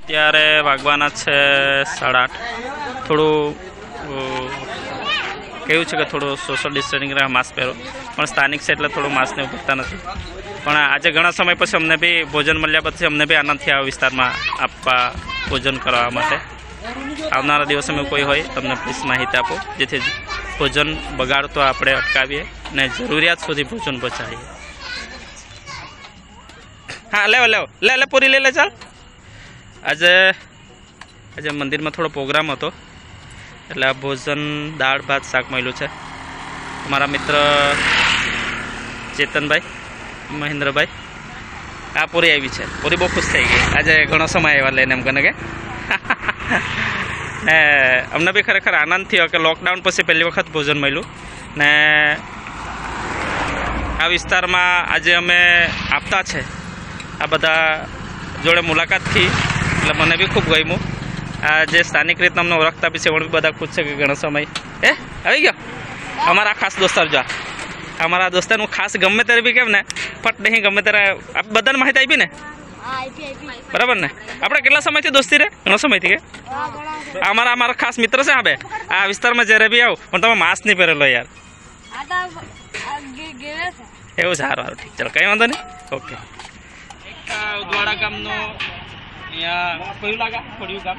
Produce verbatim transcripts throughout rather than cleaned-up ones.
અત્યારે વાગવાના છે સાડા આઠ. થોડું કેવું છે કે થોડું સોશિયલ ડિસ્ટન્સિંગ રહે, માસ્ક પહેરો, પણ સ્થાનિક છે એટલે થોડું માસ્કને ઉપરતા નથી. પણ આજે ઘણા સમય પછી અમને બી ભોજન મળ્યા પછી અમને બી આનંદ થયા વિસ્તારમાં આપવા ભોજન કરવા માટે. આવનારા દિવસોમાં કોઈ હોય તમને પ્લીઝ માહિતી આપો, જેથી ભોજન બગાડતો આપણે અટકાવીએ ને જરૂરિયાત સુધી ભોજન પહોંચાડીએ. હા લેવો લેવો લે લે પૂરી લે લે ચાલ. આજે આજે મંદિરમાં થોડો પ્રોગ્રામ હતો એટલે આ ભોજન દાળ ભાત શાક મળ્યું છે. અમારા મિત્ર ચેતનભાઈ, મહેન્દ્રભાઈ, આ પૂરી આવી છે. પૂરી બહુ ખુશ થઈ ગઈ, આજે ઘણો સમય આવ્યા લઈને એમ કને કે ને અમને બી ખરેખર આનંદ થયો કે લોકડાઉન પછી પહેલી વખત ભોજન મળ્યું ને આ વિસ્તારમાં આજે અમે આપતા છે આ બધા જોડે મુલાકાતથી એટલે મને બી ખૂબ ગમ્યું. આ જે સ્થાનિક રીતના અમને ઓળખતા બી છે પણ બી બધા ખુશ છે કે ઘણો સમય એ આવી ગયો. અમારા ખાસ દોસ્તાર જો અમારા દોસ્તારનું ખાસ ગમે ત્યારે બી કેમ ને ફટ નહીં ગમે ત્યારે બધાને માહિતી આપી ને બરાબર ને. આપણે કેટલા સમયથી દોસ્તી રે? ઘણો સમયથી કે અમારા અમારા ખાસ મિત્ર છે. હા બે આ વિસ્તારમાં જ્યારે બી આવું પણ તમે માસ્ક નહીં પહેરેલો યાર. એવું સારું સારું ઠીક ચાલો કંઈ વાંધો નહીં. ઓકે. ઉદવાડા ગામનો અહીંયા કયું લાગા ફળિયું ગામ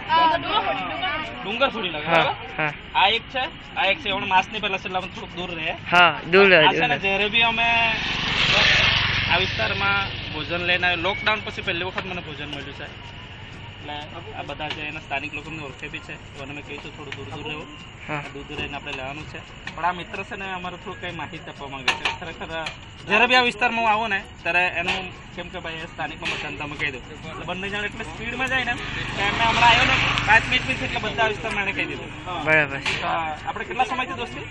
ડુંગર ફોડી લાગે. આ એક છે આ એક છે હમણાં માસ ની પહેલા છેલ્લા થોડુંક દૂર રહે. હા દૂર રહે છે ને. જ્યારે બી અમે આ વિસ્તારમાં ભોજન લઈને લોકડાઉન પછી પહેલી વખત મને ભોજન મળ્યું છે એટલે આ બધા છે એના સ્થાનિક લોકોને ઓળખે બી છે તો અમે કહીશું થોડું દૂર દૂર રહેવું, દૂર દૂર રહીને આપણે લેવાનું છે. પણ આ મિત્ર છે ને અમારે થોડું કંઈ માહિતી આપવા માંગે છે. ખરેખર જ્યારે બી આ વિસ્તારમાં હું આવું ને ત્યારે એનું કેમ કે ભાઈ સ્થાનિકમાં બધાને તમે કહી દો એટલે બંને જણ એટલે સ્પીડમાં જાય ને કે એમને હમણાં આવ્યો ને પાંચ મિનિટ મિનિટ એટલે બધા વિસ્તારમાં એને કહી દીધું. બરાબર. આપણે કેટલા સમયથી દોસ્તી?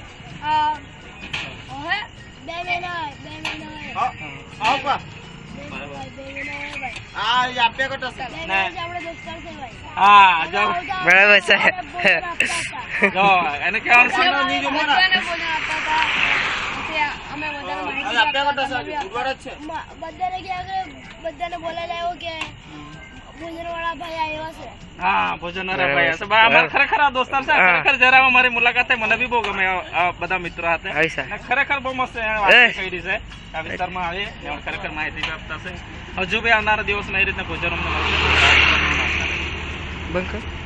બધાને બોલાવી લાવ્યો કે ભોજન વાળા ભાઈ આવ્યા છે. હા ભોજન વાળા ભાઈ છે. અમારા ખરેખર આ દોસ્તાર છે. ખરેખર જયારે અમારી મુલાકાત થઈ મને બી બહુ ગમે આ બધા મિત્રો સાથે. ખરેખર બહુ મસ્ત વાત કરી છે. આ વિસ્તારમાં આવીએ ખરેખર માહિતી આપતા છે. હજુ બી આવનારા દિવસમાં એ રીતના ભોજન અમને મળશે.